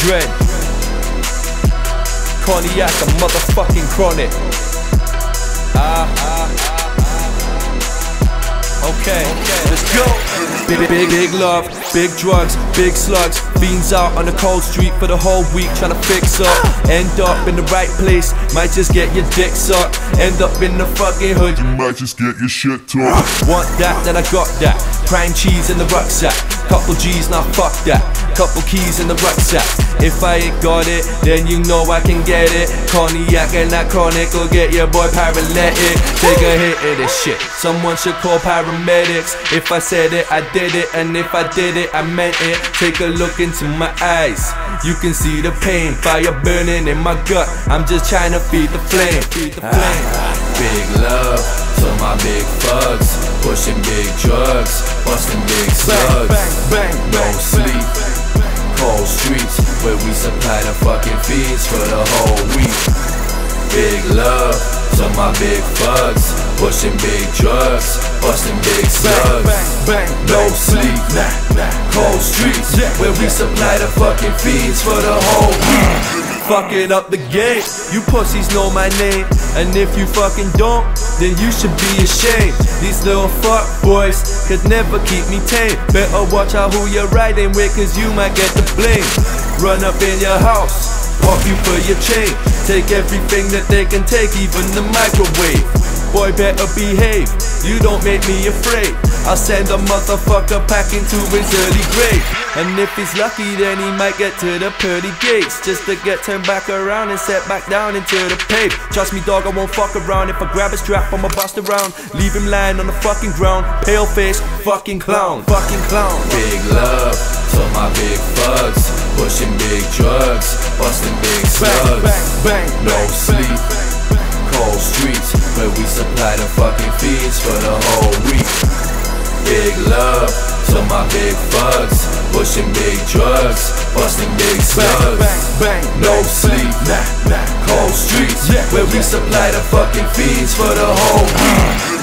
Dren, Cognac and motherfucking Chronic. Okay, let's go. Big love, big drugs, big slugs. Fiends out on the cold street for the whole week trying to fix up. End up in the right place, might just get your dick sucked. End up in the fucking hood, you might just get your shit took. Want that, then I got that. Prime cheese in the rucksack. Couple G's, now fuck that. Couple keys in the rucksack. If I ain't got it, then you know I can get it. Cognac and that Chronic will get your boy paralytic. Take a hit of this shit, someone should call paramedics. If I said it, I did it, and if I did it, I meant it. Take a look into my eyes, you can see the pain. Fire burning in my gut, I'm just trying to feed the flame. Big love to my big thugs, pushing big drugs, busting big slugs. No sleep, cold streets, where we supply the fucking feeds for the whole week. Big love to my big thugs, pushing big drugs, busting big slugs. No sleep, cold streets, where we supply the fucking feeds for the whole week. Fucking up the game, you pussies know my name. And if you fucking don't, then you should be ashamed. These little fuck boys could never keep me tame. Better watch out who you're riding with, cause you might get the blame. Run up in your house, pop you for your chain. Take everything that they can take, even the microwave. Boy, better behave, you don't make me afraid. I'll send a motherfucker packing to his early grave. And if he's lucky, then he might get to the pearly gates, just to get turned back around and set back down into the pave. Trust me dog, I won't fuck around. If I grab a strap, I'ma bust around. Leave him lying on the fucking ground. Pale face, fucking clown. Big love to my big thugs, pushing big drugs, busting big slugs. No sleep, cold streets, where we supply the fucking feeds for the whole week. Big love to my big thugs, pushing big drugs, busting big slugs. No sleep, cold streets, where we supply the fucking feeds for the whole week.